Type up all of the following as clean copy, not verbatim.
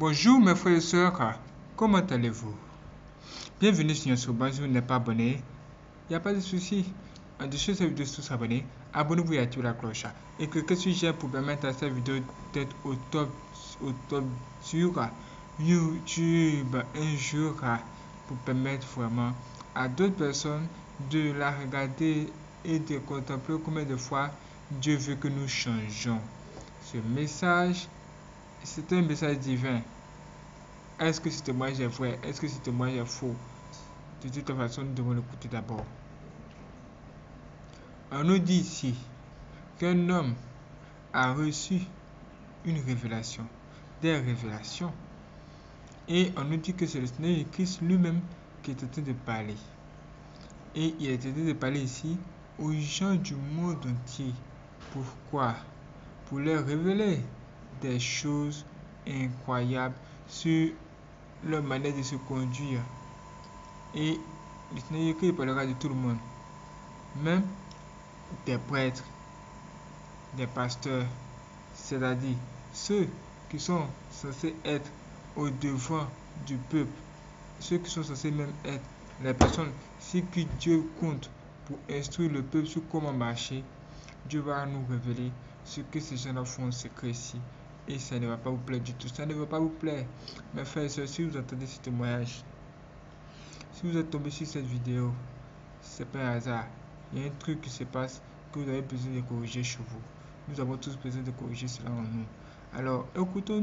Bonjour mes frères et sœurs, comment allez-vous? Bienvenue sur notre base, si vous n'êtes pas abonné, il n'y a pas de souci. En dessous de cette vidéo, tous abonnés, abonnez-vous et activez la cloche. Et cliquez sur j'aime pour permettre à cette vidéo d'être au top sur YouTube un jour pour permettre vraiment à d'autres personnes de la regarder et de contempler combien de fois Dieu veut que nous changeons. Ce message, c'est un message divin. Est-ce que ce témoignage est vrai? Est-ce que ce témoignage est faux? De toute façon, nous devons l'écouter d'abord. On nous dit ici qu'un homme a reçu une révélation, des révélations. Et on nous dit que c'est le Seigneur Christ lui-même qui est en train de parler. Et il est en train de parler ici aux gens du monde entier. Pourquoi? Pour leur révéler des choses incroyables sur leur manière de se conduire. Et le Seigneur Christ parlera de tout le monde. Même des prêtres, des pasteurs, c'est-à-dire ceux qui sont censés être au devant du peuple, ceux qui sont censés même être les personnes si que Dieu compte pour instruire le peuple sur comment marcher. Dieu va nous révéler ce que ces gens-là font en secret ici. Et ça ne va pas vous plaire du tout. Ça ne va pas vous plaire. Mes frères et sœurs, si vous entendez ce témoignage, si vous êtes tombé sur cette vidéo, c'est pas un hasard. Il y a un truc qui se passe que vous avez besoin de corriger chez vous. Nous avons tous besoin de corriger cela en nous. Alors, écoutons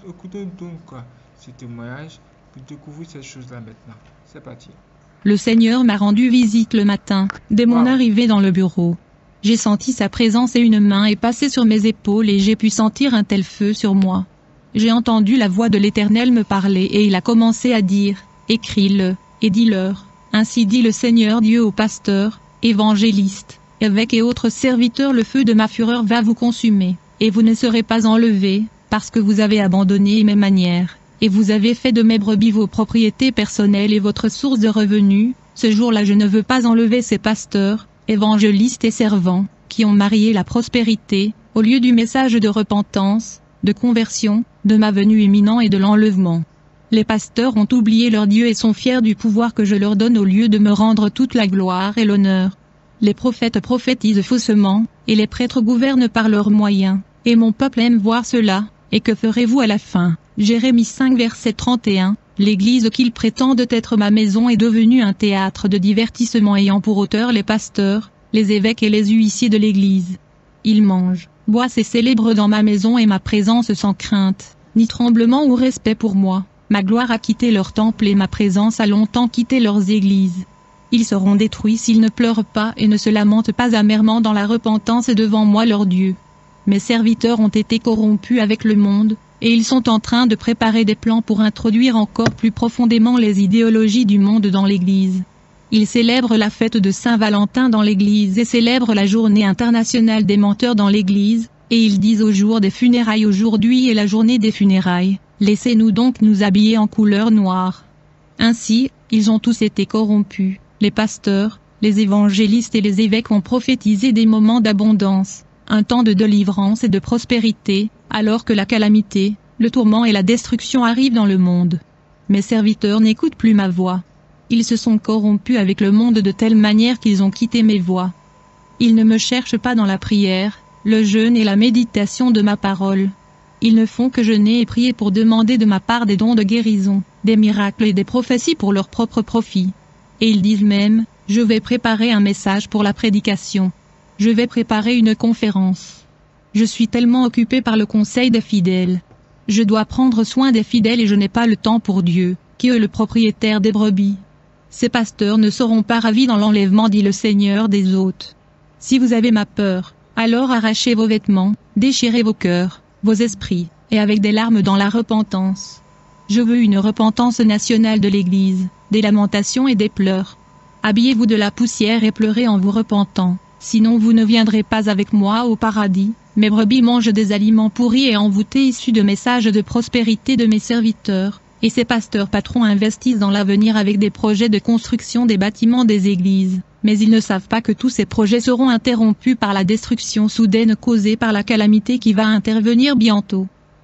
donc ce témoignage pour découvrir ces choses-là maintenant. C'est parti. Le Seigneur m'a rendu visite le matin, dès mon arrivée dans le bureau. J'ai senti sa présence et une main est passée sur mes épaules et j'ai pu sentir un tel feu sur moi. J'ai entendu la voix de l'Éternel me parler et il a commencé à dire, « Écris-le, et dis-leur, ainsi dit le Seigneur Dieu aux pasteurs, évangélistes, évêques et autres serviteurs, le feu de ma fureur va vous consumer, et vous ne serez pas enlevés, parce que vous avez abandonné mes manières, et vous avez fait de mes brebis vos propriétés personnelles et votre source de revenus. Ce jour-là je ne veux pas enlever ces pasteurs, évangélistes et servants, qui ont marié la prospérité, au lieu du message de repentance, de conversion, de ma venue imminente et de l'enlèvement. Les pasteurs ont oublié leur Dieu et sont fiers du pouvoir que je leur donne au lieu de me rendre toute la gloire et l'honneur. Les prophètes prophétisent faussement, et les prêtres gouvernent par leurs moyens, et mon peuple aime voir cela, et que ferez-vous à la fin? Jérémie 5 verset 31. L'église qu'ils prétendent être ma maison est devenue un théâtre de divertissement ayant pour auteur les pasteurs, les évêques et les huissiers de l'église. Ils mangent, boivent et célèbrent dans ma maison et ma présence sans crainte, ni tremblement ou respect pour moi. Ma gloire a quitté leur temple et ma présence a longtemps quitté leurs églises. Ils seront détruits s'ils ne pleurent pas et ne se lamentent pas amèrement dans la repentance devant moi leur Dieu. Mes serviteurs ont été corrompus avec le monde, et ils sont en train de préparer des plans pour introduire encore plus profondément les idéologies du monde dans l'Église. Ils célèbrent la fête de Saint-Valentin dans l'Église et célèbrent la journée internationale des menteurs dans l'Église, et ils disent au jour des funérailles aujourd'hui est la journée des funérailles, laissez-nous donc nous habiller en couleur noire. Ainsi, ils ont tous été corrompus, les pasteurs, les évangélistes et les évêques ont prophétisé des moments d'abondance, un temps de délivrance et de prospérité, alors que la calamité, le tourment et la destruction arrivent dans le monde. Mes serviteurs n'écoutent plus ma voix. Ils se sont corrompus avec le monde de telle manière qu'ils ont quitté mes voies. Ils ne me cherchent pas dans la prière, le jeûne et la méditation de ma parole. Ils ne font que jeûner et prier pour demander de ma part des dons de guérison, des miracles et des prophéties pour leur propre profit. Et ils disent même, je vais préparer un message pour la prédication. Je vais préparer une conférence. Je suis tellement occupé par le conseil des fidèles. Je dois prendre soin des fidèles et je n'ai pas le temps pour Dieu, qui est le propriétaire des brebis. Ces pasteurs ne seront pas ravis dans l'enlèvement, dit le Seigneur des hôtes. Si vous avez ma peur, alors arrachez vos vêtements, déchirez vos cœurs, vos esprits, et avec des larmes dans la repentance. Je veux une repentance nationale de l'Église, des lamentations et des pleurs. Habillez-vous de la poussière et pleurez en vous repentant, sinon vous ne viendrez pas avec moi au paradis. Mes brebis mangent des aliments pourris et envoûtés issus de messages de prospérité de mes serviteurs, et ces pasteurs patrons investissent dans l'avenir avec des projets de construction des bâtiments des églises, mais ils ne savent pas que tous ces projets seront interrompus par la destruction soudaine causée par la calamité qui va intervenir bientôt.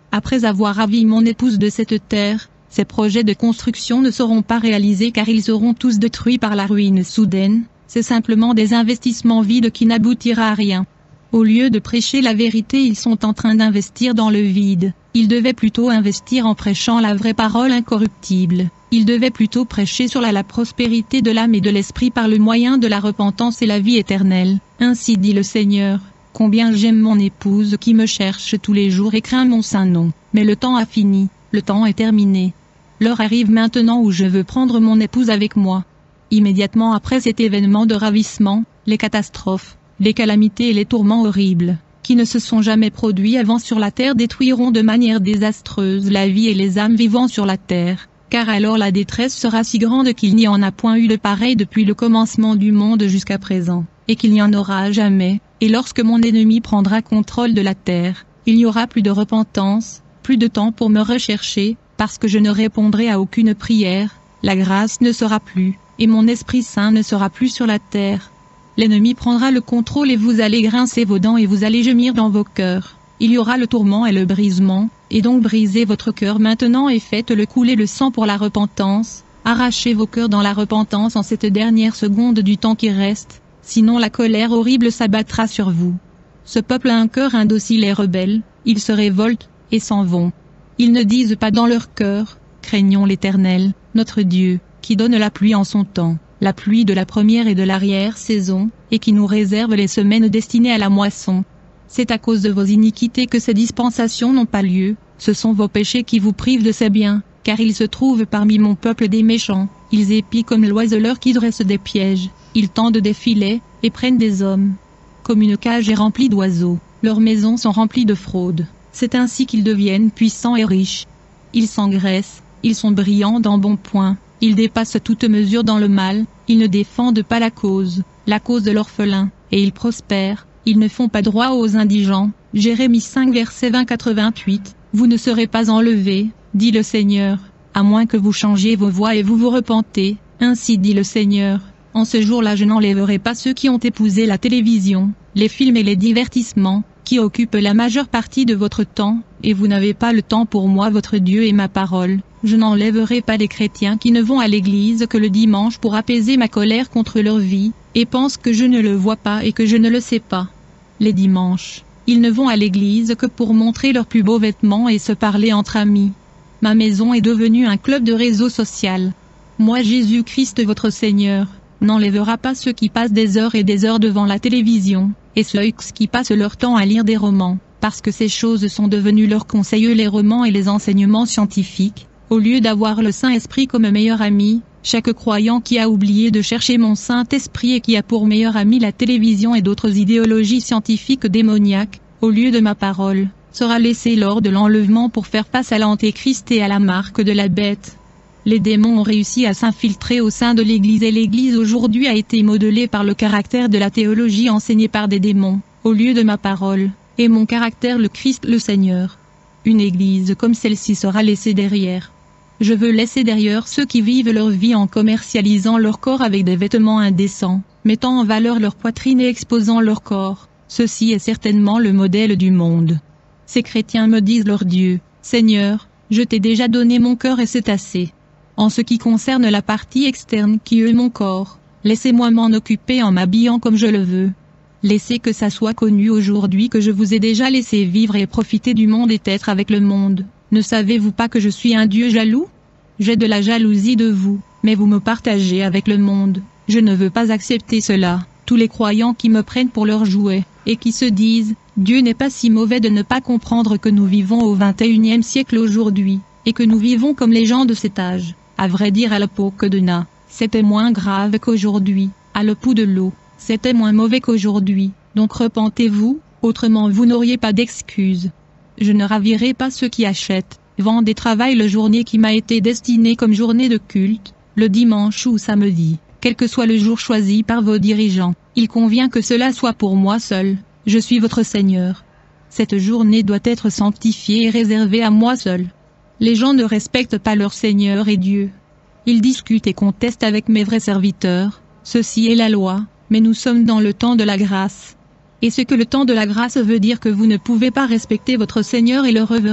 après avoir ravi mon épouse de cette terre, ces projets de construction ne seront pas réalisés car ils seront tous détruits par la ruine soudaine, c'est simplement des investissements vides qui n'aboutira à rien. Au lieu de prêcher la vérité, ils sont en train d'investir dans le vide. Ils devaient plutôt investir en prêchant la vraie parole incorruptible. Ils devaient plutôt prêcher sur la prospérité de l'âme et de l'esprit par le moyen de la repentance et la vie éternelle. Ainsi dit le Seigneur. Combien j'aime mon épouse qui me cherche tous les jours et craint mon saint nom. Mais le temps a fini, le temps est terminé. L'heure arrive maintenant où je veux prendre mon épouse avec moi. Immédiatement après cet événement de ravissement, les catastrophes, les calamités et les tourments horribles, qui ne se sont jamais produits avant sur la terre détruiront de manière désastreuse la vie et les âmes vivant sur la terre, car alors la détresse sera si grande qu'il n'y en a point eu de pareil depuis le commencement du monde jusqu'à présent, et qu'il n'y en aura jamais, et lorsque mon ennemi prendra contrôle de la terre, il n'y aura plus de repentance, plus de temps pour me rechercher, parce que je ne répondrai à aucune prière, la grâce ne sera plus, et mon Esprit Saint ne sera plus sur la terre. L'ennemi prendra le contrôle et vous allez grincer vos dents et vous allez gémir dans vos cœurs. Il y aura le tourment et le brisement, et donc brisez votre cœur maintenant et faites-le couler le sang pour la repentance. Arrachez vos cœurs dans la repentance en cette dernière seconde du temps qui reste, sinon la colère horrible s'abattra sur vous. Ce peuple a un cœur indocile et rebelle, ils se révoltent, et s'en vont. Ils ne disent pas dans leur cœur, craignons l'Éternel, notre Dieu, qui donne la pluie en son temps, la pluie de la première et de l'arrière-saison, et qui nous réserve les semaines destinées à la moisson. C'est à cause de vos iniquités que ces dispensations n'ont pas lieu, ce sont vos péchés qui vous privent de ces biens, car ils se trouvent parmi mon peuple des méchants, ils épient comme l'oiseleur qui dresse des pièges, ils tendent des filets, et prennent des hommes. Comme une cage est remplie d'oiseaux, leurs maisons sont remplies de fraude, c'est ainsi qu'ils deviennent puissants et riches. Ils s'engraissent, ils sont brillants d'embonpoint. Ils dépassent toute mesure dans le mal, ils ne défendent pas la cause de l'orphelin, et ils prospèrent, ils ne font pas droit aux indigents. Jérémie 5 verset 20-28, vous ne serez pas enlevés, dit le Seigneur, à moins que vous changiez vos voies et vous vous repentez, ainsi dit le Seigneur. En ce jour-là je n'enlèverai pas ceux qui ont épousé la télévision, les films et les divertissements, qui occupent la majeure partie de votre temps, et vous n'avez pas le temps pour moi votre Dieu et ma parole. Je n'enlèverai pas les chrétiens qui ne vont à l'église que le dimanche pour apaiser ma colère contre leur vie, et pensent que je ne le vois pas et que je ne le sais pas. Les dimanches, ils ne vont à l'église que pour montrer leurs plus beaux vêtements et se parler entre amis. Ma maison est devenue un club de réseau social. Moi Jésus-Christ votre Seigneur, n'enlèvera pas ceux qui passent des heures et des heures devant la télévision, et ceux qui passent leur temps à lire des romans, parce que ces choses sont devenues leurs conseils les romans et les enseignements scientifiques. Au lieu d'avoir le Saint-Esprit comme meilleur ami, chaque croyant qui a oublié de chercher mon Saint-Esprit et qui a pour meilleur ami la télévision et d'autres idéologies scientifiques démoniaques, au lieu de ma parole, sera laissé lors de l'enlèvement pour faire face à l'Antéchrist et à la marque de la bête. Les démons ont réussi à s'infiltrer au sein de l'Église et l'Église aujourd'hui a été modelée par le caractère de la théologie enseignée par des démons, au lieu de ma parole, et mon caractère le Christ le Seigneur. Une Église comme celle-ci sera laissée derrière. Je veux laisser derrière ceux qui vivent leur vie en commercialisant leur corps avec des vêtements indécents, mettant en valeur leur poitrine et exposant leur corps. Ceci est certainement le modèle du monde. Ces chrétiens me disent leur Dieu, Seigneur, je t'ai déjà donné mon cœur et c'est assez. En ce qui concerne la partie externe qui est mon corps, laissez-moi m'en occuper en m'habillant comme je le veux. Laissez que ça soit connu aujourd'hui que je vous ai déjà laissé vivre et profiter du monde et être avec le monde. Ne savez-vous pas que je suis un Dieu jaloux? J'ai de la jalousie de vous, mais vous me partagez avec le monde. Je ne veux pas accepter cela. Tous les croyants qui me prennent pour leur jouet, et qui se disent, Dieu n'est pas si mauvais de ne pas comprendre que nous vivons au XXIe siècle aujourd'hui, et que nous vivons comme les gens de cet âge. À vrai dire à l'époque de Na, c'était moins grave qu'aujourd'hui, à l'époux de l'eau, c'était moins mauvais qu'aujourd'hui, donc repentez-vous, autrement vous n'auriez pas d'excuses. Je ne ravirai pas ceux qui achètent, vendent et travaillent le journée qui m'a été destinée comme journée de culte, le dimanche ou samedi, quel que soit le jour choisi par vos dirigeants, il convient que cela soit pour moi seul, je suis votre Seigneur. Cette journée doit être sanctifiée et réservée à moi seul. Les gens ne respectent pas leur Seigneur et Dieu. Ils discutent et contestent avec mes vrais serviteurs, ceci est la loi, mais nous sommes dans le temps de la grâce. Et ce que le temps de la grâce veut dire que vous ne pouvez pas respecter votre Seigneur et le révérer.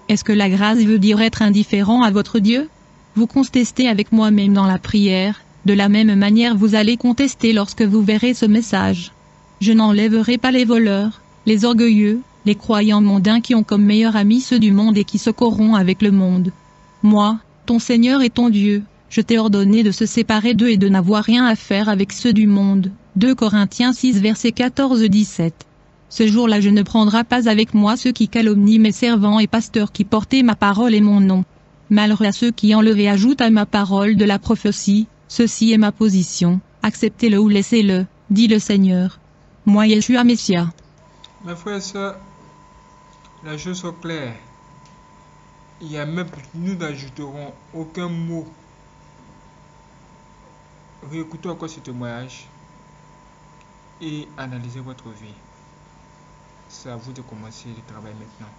Est-ce que la grâce veut dire être indifférent à votre Dieu? Vous contestez avec moi-même dans la prière, de la même manière vous allez contester lorsque vous verrez ce message. Je n'enlèverai pas les voleurs, les orgueilleux, les croyants mondains qui ont comme meilleurs amis ceux du monde et qui se corrompent avec le monde. Moi, ton Seigneur et ton Dieu, je t'ai ordonné de se séparer d'eux et de n'avoir rien à faire avec ceux du monde. 2 Corinthiens 6 versets 14-17. Ce jour-là je ne prendrai pas avec moi ceux qui calomnient mes servants et pasteurs qui portaient ma parole et mon nom. Malheur à ceux qui enlèvent et ajoutent à ma parole de la prophétie, ceci est ma position, acceptez-le ou laissez-le, dit le Seigneur. Moi Yeshua Messia. Mes frères et sœurs, les choses sont claires. Il y a même, nous n'ajouterons aucun mot. Réécoutez encore ce témoignage et analysez votre vie. C'est à vous de commencer le travail maintenant.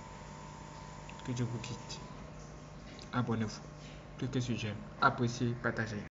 Que Dieu vous quitte. Abonnez-vous. Cliquez sur j'aime. Appréciez, partagez.